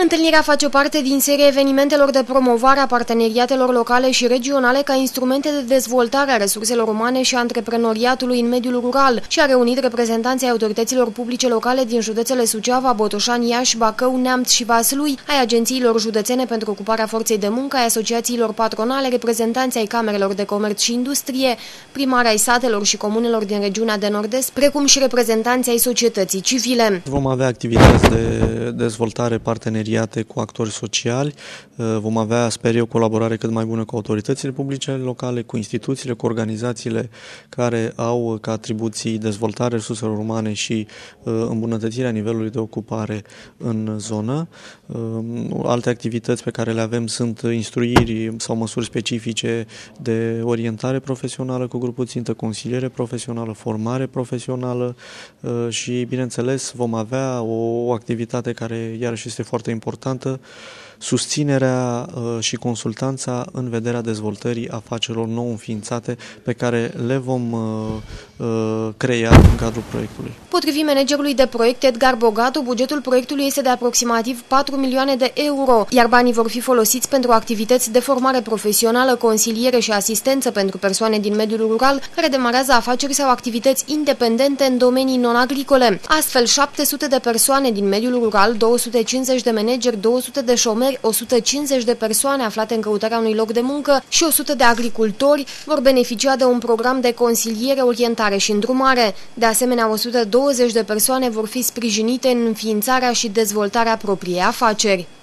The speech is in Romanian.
Întâlnirea face parte din seria evenimentelor de promovare a parteneriatelor locale și regionale ca instrumente de dezvoltare a resurselor umane și a antreprenoriatului în mediul rural și a reunit reprezentanții autorităților publice locale din județele Suceava, Botoșani, Iași, Bacău, Neamț și Vaslui, ai agențiilor județene pentru ocuparea forței de muncă, ai asociațiilor patronale, reprezentanții ai camerelor de comerț și industrie, primari ai satelor și comunelor din regiunea de nord-est, precum și reprezentanții ai societății civile. Vom avea activități de dezvoltare parteneriate cu actori sociali, vom avea, sper eu, colaborare cât mai bună cu autoritățile publice locale, cu instituțiile, cu organizațiile care au ca atribuții dezvoltarea resurselor umane și îmbunătățirea nivelului de ocupare în zonă. Alte activități pe care le avem sunt instruiri sau măsuri specifice de orientare profesională cu grupul țintă, consiliere profesională, formare profesională și, bineînțeles, vom avea o activitate care iarăși este foarte importantă, susținerea și consultanța în vederea dezvoltării afacerilor nou înființate pe care le vom crea în cadrul proiectului. Potrivit managerului de proiect Edgar Bogatu, bugetul proiectului este de aproximativ 4 milioane de euro, iar banii vor fi folosiți pentru activități de formare profesională, consiliere și asistență pentru persoane din mediul rural care demarează afaceri sau activități independente în domenii non-agricole. Astfel, 700 de persoane din mediul rural, 250 de manageri, 200 de șomeri, 150 de persoane aflate în căutarea unui loc de muncă și 100 de agricultori vor beneficia de un program de consiliere, orientare și îndrumare. De asemenea, 120 de persoane vor fi sprijinite în înființarea și dezvoltarea propriei afaceri.